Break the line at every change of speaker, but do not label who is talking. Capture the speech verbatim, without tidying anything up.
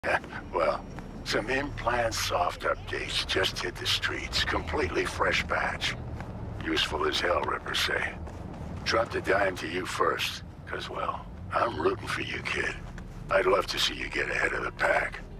Well, some in-plan soft updates just hit the streets. Completely fresh batch. Useful as hell, Rippers say. Dropped a dime to you first, because, well, I'm rooting for you, kid. I'd love to see you get ahead of the pack.